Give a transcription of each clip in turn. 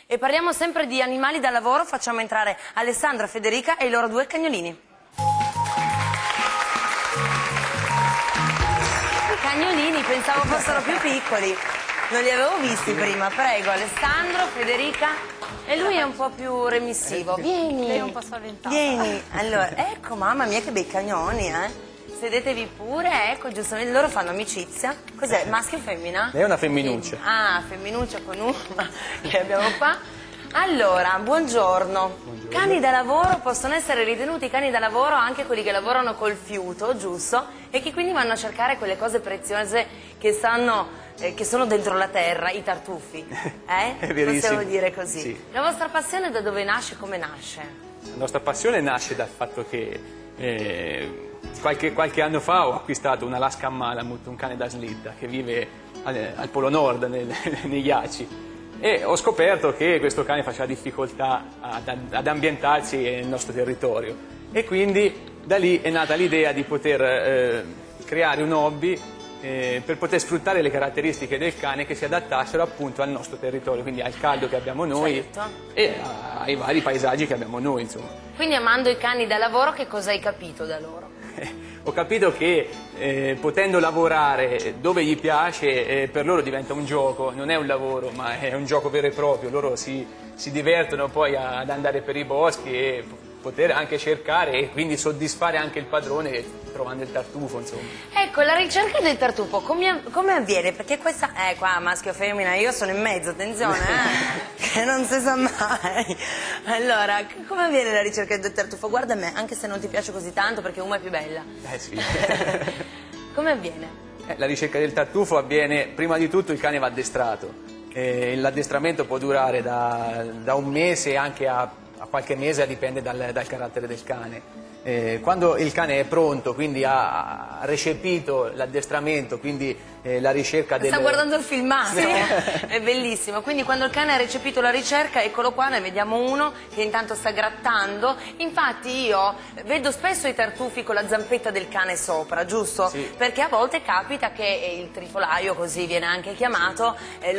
E parliamo sempre di animali da lavoro, facciamo entrare Alessandra, Federica e i loro 2 cagnolini. I cagnolini pensavo fossero più piccoli, non li avevo visti prima. Prego, Alessandro, Federica. E lui è un po' più remissivo. Vieni. Lei è un po' spaventata. Vieni. Allora, ecco, mamma mia che bei cagnoni, eh. Sedetevi pure, ecco, giustamente loro fanno amicizia. Cos'è, maschio o femmina? È una femminuccia. Ah, femminuccia con una che abbiamo qua. Allora, buongiorno. Cani da lavoro possono essere ritenuti cani da lavoro anche quelli che lavorano col fiuto, giusto? E che quindi vanno a cercare quelle cose preziose che sono dentro la terra, i tartufi. È verissimo. Possiamo dire così. Sì. La vostra passione da dove nasce? Come nasce? La nostra passione nasce dal fatto che qualche anno fa ho acquistato un Alaskan Malamute, un cane da slitta che vive al Polo Nord, nei ghiacci, e ho scoperto che questo cane faceva difficoltà ad ambientarsi nel nostro territorio, e quindi da lì è nata l'idea di poter creare un hobby per poter sfruttare le caratteristiche del cane che si adattassero appunto al nostro territorio, quindi al caldo che abbiamo noi, Certo. E ai vari paesaggi che abbiamo noi, insomma. Quindi amando i cani da lavoro, che cosa hai capito da loro? Ho capito che potendo lavorare dove gli piace, per loro diventa un gioco, non è un lavoro, ma è un gioco vero e proprio. Loro si divertono poi ad andare per i boschi e poter anche cercare e quindi soddisfare anche il padrone trovando il tartufo, insomma. Ecco, la ricerca del tartufo come avviene? Perché questa qua maschio o femmina, io sono in mezzo, attenzione, che non si sa mai. Allora, come avviene la ricerca del tartufo? Guarda me, anche se non ti piace così tanto perché una è più bella. Sì. Come avviene? La ricerca del tartufo avviene, prima di tutto il cane va addestrato. L'addestramento può durare da un mese anche a qualche mese, dipende dal carattere del cane. Quando il cane è pronto, quindi ha recepito l'addestramento, quindi la ricerca del... Sta guardando il filmato, è bellissimo. Quindi quando il cane ha recepito la ricerca, eccolo qua, ne vediamo uno che intanto sta grattando. Infatti io vedo spesso i tartufi con la zampetta del cane sopra, giusto? Sì. Perché a volte capita che il trifolaio, così viene anche chiamato,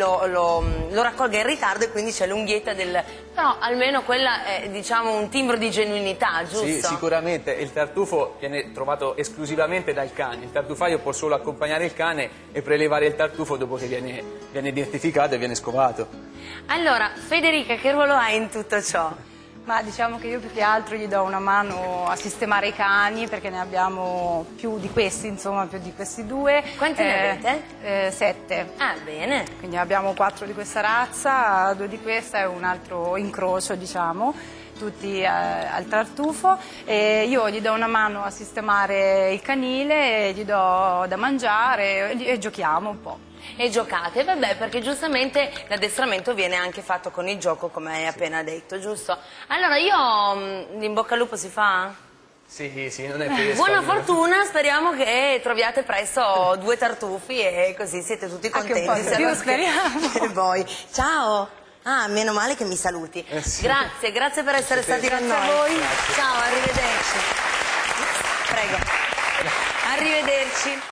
lo raccolga in ritardo e quindi c'è l'unghietta del... Però almeno quella è, diciamo, un timbro di genuinità, giusto? Sì, sicuramente. Il tartufo viene trovato esclusivamente dal cane. Il tartufaio può solo accompagnare il cane e prelevare il tartufo dopo che viene identificato e viene scovato. Allora, Federica, che ruolo hai in tutto ciò? Ma diciamo che io più che altro gli do una mano a sistemare i cani, perché ne abbiamo più di questi, insomma, più di questi 2. Quanti ne avete? 7. Ah, bene. Quindi abbiamo 4 di questa razza, 2 di questa e un altro incrocio, diciamo, tutti al tartufo. E io gli do una mano a sistemare il canile, gli do da mangiare e giochiamo un po'. E giocate, vabbè, perché giustamente l'addestramento viene anche fatto con il gioco, come hai appena detto, giusto? Allora io, in bocca al lupo si fa? Sì, non è questo. Buona fortuna, speriamo che troviate presto 2 tartufi e così siete tutti contenti. Anche un po' di più, speriamo. E voi. Ciao! Ah, meno male che mi saluti. Sì. Grazie per essere stati con noi. Grazie a voi. Ciao, arrivederci. Prego. Arrivederci.